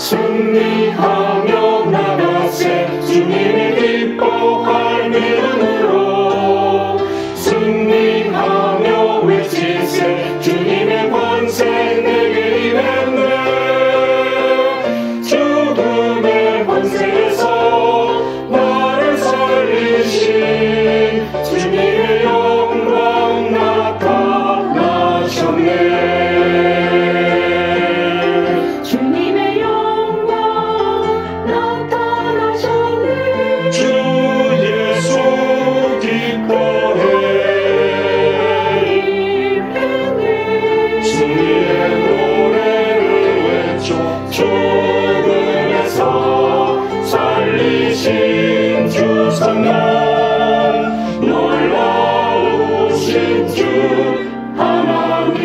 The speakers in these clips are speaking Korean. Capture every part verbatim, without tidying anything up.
승리하며 나가세 주님을 기뻐할 믿음으로 승리하며 외치세 주님의 권세 내게 임했네 죽음의 권세에서 나를 살리신 주님의 영광 나타나셨네 주님의 영광 나타나셨네 주 예수 기뻐해 승리의 노래를 외쳐 죽음에서 살리신 주 성령 놀라우신 주 하나님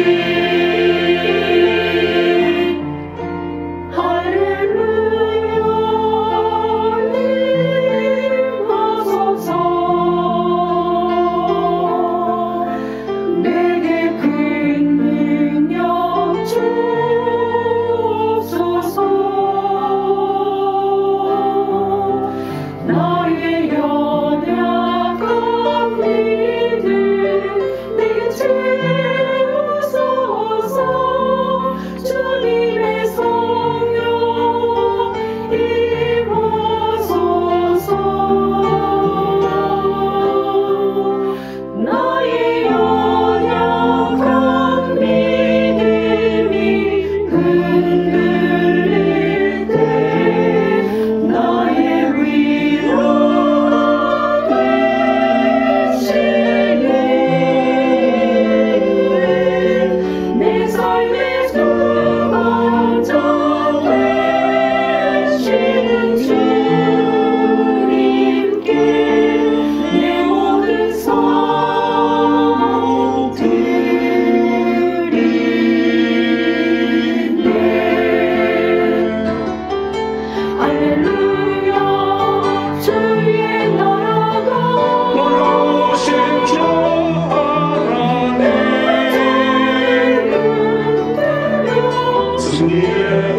할렐루야 임하소서 내게 큰 능력 주옵소서 나의 연약한 믿음 내게 채우소서 주님의 성령 임하소서 나의 연약한 믿음이 흔들릴 때 나의 위로가 되시네 내 삶의 주관자 되시는 주님께 내 모든 삶 드리네 할렐루야 주의 나라가 놀라우신 주 하나님 승리의